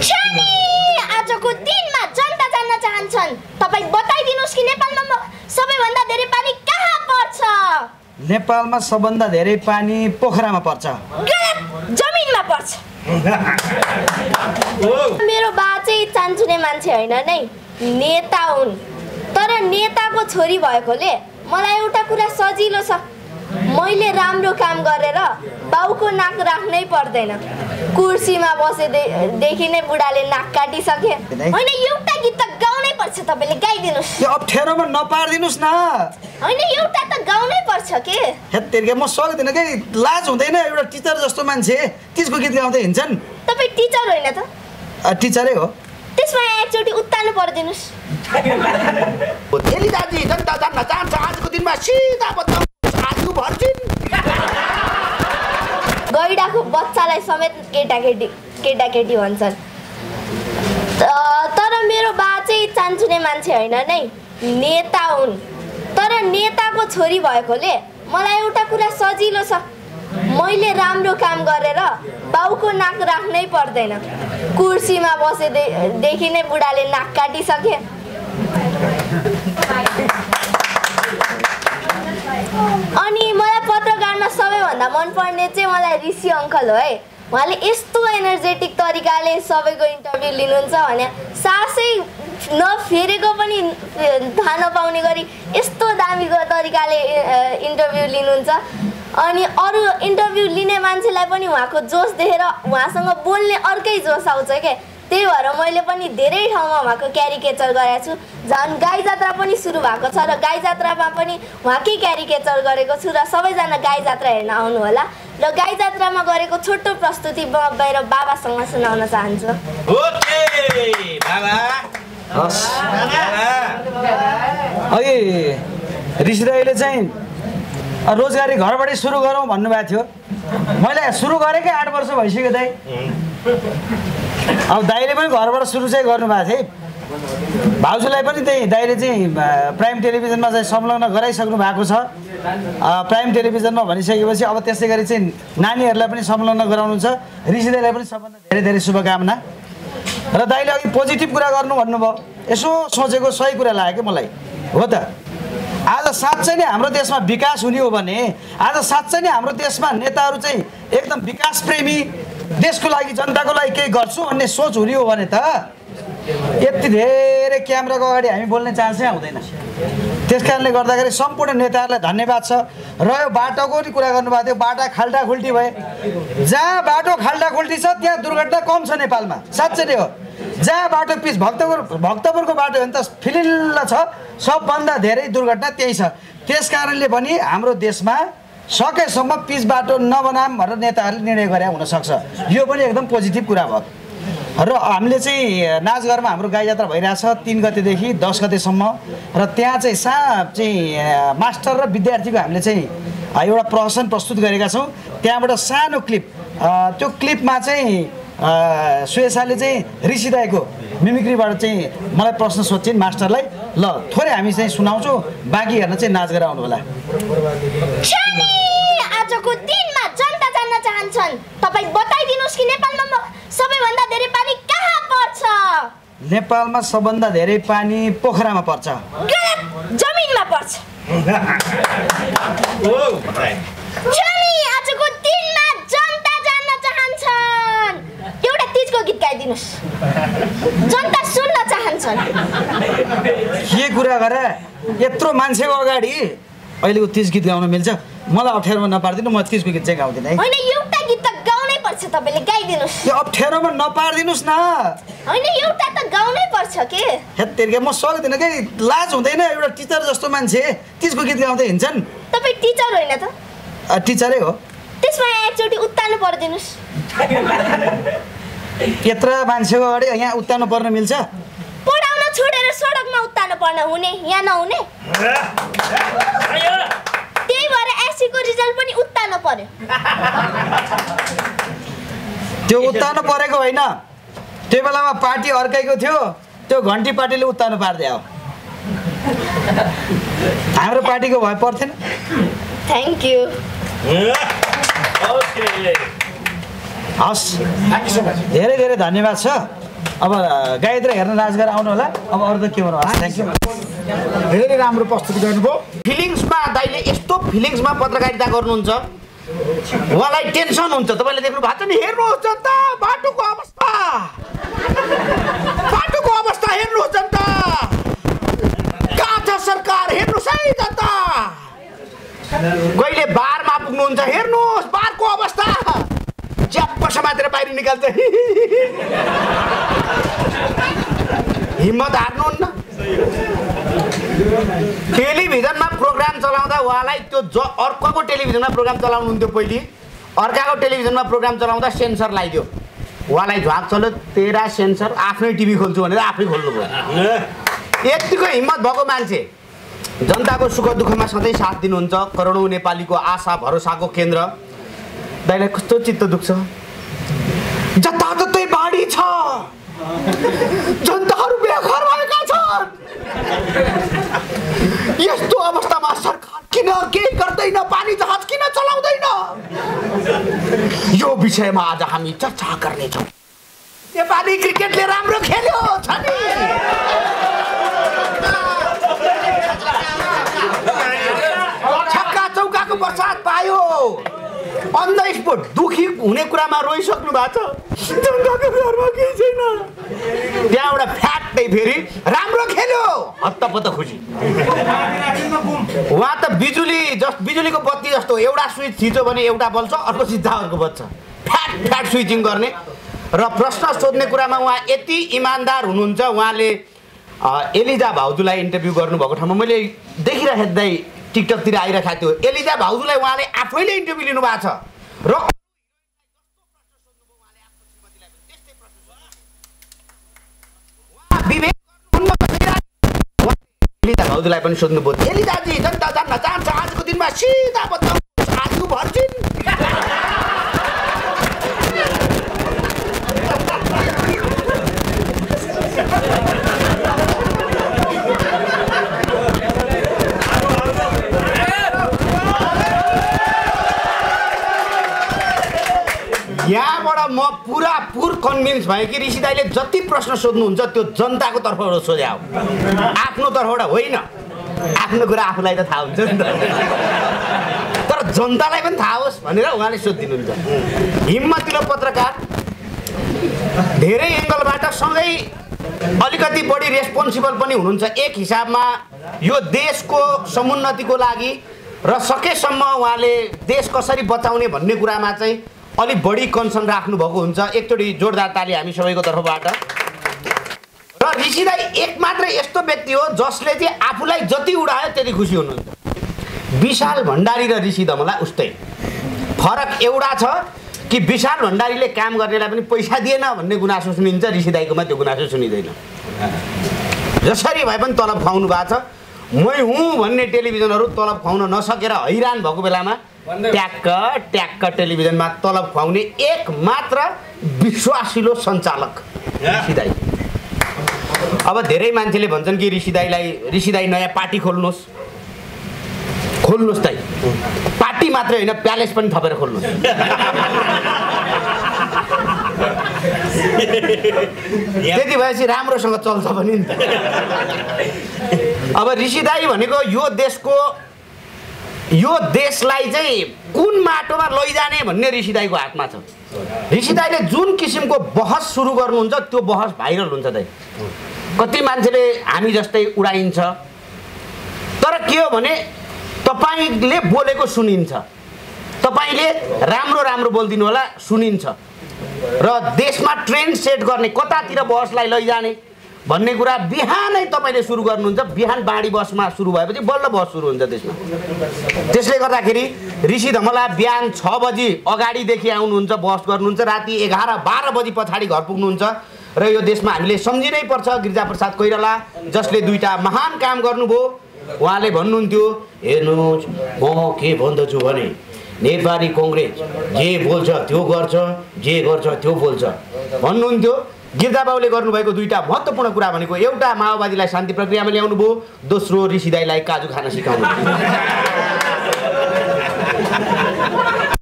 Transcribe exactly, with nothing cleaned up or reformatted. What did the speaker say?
आजको दिनमा जनता जान्न चाहन्छन्। तपाईं बताइदिनुस् कि नेपालमा सबैभन्दा धेरै पानी कहाँ पर्छ? नेपालमा सबभन्दा धेरै पानी पोखरामा पर्छ। गलत, जमिनमा पर्छ। मेरो बा चाहिँ चान्चुने मान्छे होइन नै, नेता हुन्। तर नेताको छोरी भएकोले मलाई एउटा कुरा सजिलो छ, मैले राम्रो काम गरेर बाउको नाक राख्नै पर्दैन। कुर्सीमा बसेदेखि नै बुढाले नाक काटिसके। होइन, एउटा गीत त गाउनै पर्छ, तपाईँले गाइदिनुहोस्। त्यो अप्ठ्यारोमा नपारिदिनुहोस् न। होइन, एउटा त गाउनै पर्छ के। हेत्तेरिका म सक्दिनँ के, लाज हुँदैन? एउटा टिचर जस्तो मान्छे त्यसको गीत गाउँदै हिँड्छन्। तपाईँ टिचर होइन त? टिचरै हो। त्यसमा एकचोटि उत्तानो परिदिनुहोस्। एली दाजु, जनता जान्न चाहन्छ आजको दिनमा सिधा बताउँ आजको भर्जिन। गैडाको बच्चालाई समेत केटाकेटी केटाकेटी भन्छन्। तर मेरो बा चाहिँ चान्चुने मान्छे होइन नै, नेता हुन्। तर नेताको छोरी भएकोले मलाई एउटा कुरा सजिलो छ, मैले राम्रो काम गरेर बाउको नाक राख्नै पर्दैन। कुर्सीमा बसेदेखि नै बुढाले नाक काटिसके। अनि मलाई पत्रकारमा सबैभन्दा मनपर्ने चाहिँ मलाई ऋषि अङ्कल हो है। उहाँले यस्तो एनर्जेटिक तरिकाले सबैको इन्टरभ्यू लिनुहुन्छ भने सासै नफेरेको पनि थाहा नपाउने गरी यस्तो दामीको तरिकाले इन्टरभ्यू लिनुहुन्छ। अनि अरू इन्टरभ्यू लिने मान्छेलाई पनि उहाँको जोस देखेर उहाँसँग बोल्ने अर्कै जोस आउँछ क्या। त्यही भएर मैले पनि धेरै ठाउँमा उहाँको क्यारिकेचर गरेको छु। झन् गाई जात्रा पनि सुरु भएको छ र गाई जात्रामा पनि उहाँकै क्यारिकेचर गरेको छु र सबैजना गाई जात्रा हेर्न आउनु होला। र गाई जात्रामा गरेको छोटो प्रस्तुति म बाहिर बाबासँग सुनाउन चाहन्छु। ओके बाबा। हस् अघि ऋषि दाइले चाहिँ रोजगारी घरबाटै सुरु गरौँ भन्नुभएको थियो। मैले सुरु गरेकै आठ वर्ष भइसक्यो दाइ। अब दाइले पनि घरबाट सुरु चाहिँ गर्नुभएको थिएँ। भाउजूलाई पनि त्यही दाइले चाहिँ प्राइम टेलिभिजनमा चाहिँ संलग्न गराइसक्नु भएको छ। प्राइम टेलिभिजनमा भनिसकेपछि अब त्यसै गरी चाहिँ नानीहरूलाई पनि संलग्न गराउनुहुन्छ। ऋषि दाइलाई पनि सबभन्दा धेरै धेरै शुभकामना। र दाइले अघि पोजिटिभ कुरा गर्नु भन्नुभयो, यसो सोचेको सही कुरा लाग्यो कि मलाई। हो त, आज साँच्चै नै हाम्रो देशमा विकास हुने हो भने, आज साँच्चै नै हाम्रो देशमा नेताहरू चाहिँ एकदम विकास प्रेमी, देशको लागि जनताको लागि केही गर्छु भन्ने सोच हुने हो भने त यति धेरै क्यामेराको अगाडि हामी बोल्ने चान्सै आउँदैन। त्यस कारणले गर्दाखेरि सम्पूर्ण नेताहरूलाई धन्यवाद छ। र यो बाटोको नि कुरा गर्नुभएको थियो, बाटा खाल्टाखुल्टी भए। जहाँ बाटो खाल्टाखुल्टी छ त्यहाँ दुर्घटना कम छ नेपालमा, साँच्चै नै हो। जहाँ बाटो पिच भक्तपुर भक्तपुरको बाटो हो भने त फिलिल्ल छ, सबभन्दा धेरै दुर्घटना त्यही छ। त्यस कारणले पनि हाम्रो देशमा सकेसम्म पिच बाटो नबनाऊँ भनेर नेताहरूले निर्णय गरे हुनसक्छ। यो पनि एकदम पोजिटिभ कुरा भयो। र हामीले चाहिँ नाचघरमा हाम्रो गाई जात्रा भइरहेछ तीन गतेदेखि दस गतेसम्म। र त्यहाँ चाहिँ सा चाहिँ मास्टर र विद्यार्थीको हामीले चाहिँ एउटा प्रदर्शन प्रस्तुत गरेका छौँ। त्यहाँबाट सानो क्लिप, त्यो क्लिपमा चाहिँ सुयेशाले चाहिँ ऋषि दाइको मिमिक्रीबाट चाहिँ मलाई प्रश्न सोध्छिन् मास्टरलाई। ल थोरै हामी चाहिँ सुनाउँछौँ, बाँकी हेर्न चाहिँ नाचघर आउनु होला। आजको दिनमा जनता जान्न चाहन्छन्। तपाईँ बताइदिनुहोस् कि नेपालमा सबैभन्दा धेरै पानी कहाँ पर्छ? नेपालमा सबभन्दा धेरै पानी पोखरामा पर्छ। गलत, जमिनमा पर्छ। आजको दिनमा जनता जान्न चाहन्छन्। एउटा तीजको गीत गाइदिनुहोस्, जनता सुन्न चाहन्छन्। के कुरा गरे, यत्रो मान्छेको अगाडि अहिलेको तीज गीत गाउन मिल्छ? मलाई अप्ठ्यारोमा नपारिदिनु, म तीजको गीत चाहिँ गाउँदिनँ है। होइन, एउटा गीत त गाउनै पर्छ, तपाईँले गाइदिनुहोस्। त्यो अप्ठ्यारोमा नपारिदिनुहोस् न। होइन, एउटा त गाउनै पर्छ के। हेत्तेरिका म सक्दिनँ के, लाज हुँदैन? एउटा टिचर जस्तो मान्छे तीजको गीत गाउँदै हिँड्छन्। तपाईँ टिचर होइन त? टिचरै हो। त्यसमा एकचोटि उत्तानो परिदिनुहोस्। यत्रो मान्छेको अगाडि यहाँ उत्तानो पर्न मिल्छ? पढाउन छोडेर सडकमा उत्तानो पर्न हुने, यहाँ नहुने। त्यही भएर एससीको रिजल्ट पनि उत्तानो पर्यो। त्यो उत्तानो परेको होइन, त्यो बेलामा पार्टी अर्कैको थियो, त्यो घन्टी पार्टीले उत्तानो पारिदियो। हाम्रो पार्टीको भए पर्थेन। Thank you. हस्, धेरै धेरै धन्यवाद छ। अब गायत्री हेर्न राज गरेर आउनु होला। अब अरू त के भन्नु थ्याङ्क यू। धेरै राम्रो प्रस्तुति गर्नुभयो। फिलिङ्समा दाइले यस्तो फिलिङ्समा पत्रकारिता गर्नुहुन्छ उहाँलाई टेन्सन हुन्छ। तपाईँले देख्नु भएको छ नि, हेर्नुहोस् जनता बाटोको अवस्था, बाटोको अवस्था हेर्नुहोस् जनता, कहाँ छ सरकार हेर्नुहोस् है जनता। कहिले बारमा पुग्नुहुन्छ हेर्नुहोस् बारको अवस्था, च्याप्प समातेर बाहिर निकाल्छ। हिम्मत हार्नुहुन्न। टेलिभिजनमा प्रोग्राम चलाउँदा उहाँलाई त्यो ज अर्काको टेलिभिजनमा प्रोग्राम चलाउनुहुन्थ्यो पहिले, अर्काको टेलिभिजनमा प्रोग्राम चलाउँदा सेन्सर लगाइदियो। उहाँलाई झ्वाक चल्यो, तेरा सेन्सर, आफ्नै टिभी खोल्छु भनेर आफै खोल्नुभयो। यतिको हिम्मत भएको मान्छे, जनताको सुख दुःखमा सधैँ साथ दिनुहुन्छ, करोडौँ नेपालीको आशा भरोसाको केन्द्र। दाइलाई कस्तो चित्त दुख्छ, जताततै बाढी छ, जनताहरू बेघर भएका छन्। यस्तो अवस्थामा सरकार किन केही गर्दैन, पानी जहाज किन चलाउँदैन? यो विषयमा आज हामी चर्चा गर्नेछौँ। नेपाली क्रिकेटले राम्रो खेल्यो छ नि, छक्का चौकाको बर्सात पायो, अन द स्पोट दुखी हुने कुरामा रोइसक्नु भएको छ, जनताको घरमा केही छैन। त्यहाँबाट फ्याट्टै फेरि राम्रो खेल्यो, हत्तपत्त खुसी। उहाँ त बिजुली जस बिजुलीको बत्ती जस्तो, एउटा स्विच थिच्यो भने एउटा बल्छ, अर्को सिधा अर्को बज्छ, फ्याट फ्याट स्विचिङ गर्ने। र प्रश्न सोध्ने कुरामा उहाँ यति इमान्दार हुनुहुन्छ। उहाँले एलिजा भाउजूलाई इन्टरभ्यू गर्नुभएको ठाउँमा मैले देखिराख्दै टिकटकतिर आइरहेको थियो, एलिजा भाउजूलाई उहाँले आफैले इन्टरभ्यू लिनुभएको छ र एलिजा भाउजूलाई पनि सोध्नुभयो, एलिजाजी जनता जान्न चाहन्छ आजको दिनमा सिधा बताउनुहोस् आजको भर्जिन। यहाँबाट म पुरा पुर कन्भिन्स भएँ कि ऋषि दाइले जति प्रश्न सोध्नुहुन्छ त्यो जनताको तर्फबाट सोधे हो, आफ्नो तर्फबाट होइन। आफ्नो कुरा आफूलाई त थाहा हुन्छ नि त, तर जनतालाई पनि थाहा होस् भनेर उहाँले सोधिदिनुहुन्छ। हिम्मतिलो पत्रकार, धेरै एङ्गलबाट सँगै अलिकति बढी रेस्पोन्सिबल पनि हुनुहुन्छ। एक हिसाबमा यो देशको समुन्नतिको लागि र सकेसम्म उहाँले देश कसरी बचाउने भन्ने कुरामा चाहिँ अलिक बढी कन्सर्न राख्नु भएको हुन्छ। एकचोटि जोरदार ताली हामी सबैको तर्फबाट। र ऋषि दाइ एक मात्र यस्तो व्यक्ति हो जसले चाहिँ आफूलाई जति उडायो त्यति खुसी हुनुहुन्छ। विशाल भण्डारी र ऋषि धमला उस्तै, फरक एउटा छ कि विशाल भण्डारीले काम गर्नेलाई पनि पैसा दिएन भन्ने गुनासो सुनिन्छ, ऋषि दाइकोमा त्यो गुनासो सुनिँदैन। जसरी भए पनि तलब खुवाउनु भएको छ। मै हुँ भन्ने टेलिभिजनहरू तलब खुवाउन नसकेर हैरान भएको बेलामा ट्याक्क ट्याक्क टेलिभिजनमा तलब खुवाउने एक मात्र विश्वासिलो सञ्चालक ऋषि दाइ। अब धेरै मान्छेले भन्छन् कि ऋषि दाइलाई ऋषि दाइ नयाँ पार्टी खोल्नुहोस्, खोल्नुहोस् दाइ, पार्टी मात्रै होइन प्यालेस पनि थपेर खोल्नुहोस्। त्यति भएपछि राम्रोसँग चल्छ पनि नि त। अब ऋषि दाइ भनेको यो देशको यो देशलाई चाहिँ कुन माटोमा लैजाने भन्ने ऋषि दाइको हातमा छ। ऋषि दाइले जुन किसिमको बहस सुरु गर्नुहुन्छ त्यो बहस भाइरल हुन्छ दाइ। कति मान्छेले हामी जस्तै उडाइन्छ, तर के हो भने तपाईँले बोलेको सुनिन्छ, तपाईँले राम्रो राम्रो बोलिदिनु होला सुनिन्छ, र देशमा ट्रेन्ड सेट गर्ने कतातिर बसलाई लैजाने भन्ने कुरा बिहानै तपाईँले सुरु गर्नुहुन्छ। बिहान बाढी बसमा सुरु भएपछि बल्ल बस सुरु हुन्छ देशमा। त्यसले गर्दाखेरि ऋषि धमला बिहान छ बजी अगाडिदेखि आउनुहुन्छ, बस गर्नुहुन्छ, राति एघार बाह्र बजी पछाडि घर पुग्नुहुन्छ। र यो देशमा हामीले सम्झिनै पर्छ गिरिजाप्रसाद कोइराला जसले दुईटा महान काम गर्नुभयो। उहाँले भन्नुहुन्थ्यो, हेर्नुहोस् म के भन्दछु भने नेपाली कङ्ग्रेस जे बोल्छ त्यो गर्छ, जे गर्छ त्यो बोल्छ भन्नुहुन्थ्यो। गिरिजाबाबुले गर्नुभएको दुईटा महत्त्वपूर्ण कुरा भनेको एउटा माओवादीलाई शान्ति प्रक्रियामा ल्याउनु भयो, दोस्रो ऋषि दाइलाई काजु खान सिकाउनु।